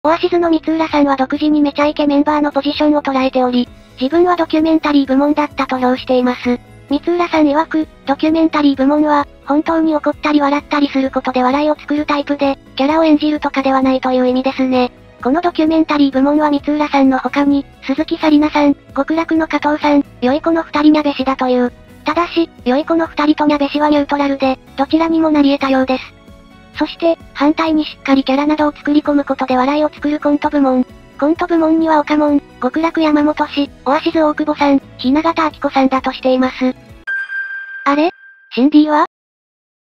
オアシズの三浦さんは独自にめちゃイケメンバーのポジションを捉えており、自分はドキュメンタリー部門だったと評しています。三浦さん曰く、ドキュメンタリー部門は、本当に怒ったり笑ったりすることで笑いを作るタイプで、キャラを演じるとかではないという意味ですね。このドキュメンタリー部門は三浦さんの他に、鈴木紗理奈さん、極楽の加藤さん、よい子の二人ニャベシだという。ただし、よい子の二人とニャベシはニュートラルで、どちらにもなり得たようです。そして、反対にしっかりキャラなどを作り込むことで笑いを作るコント部門。コント部門には岡門、極楽山本氏、オアシズ大久保さん、雛形あきこさんだとしています。あれ？シンディは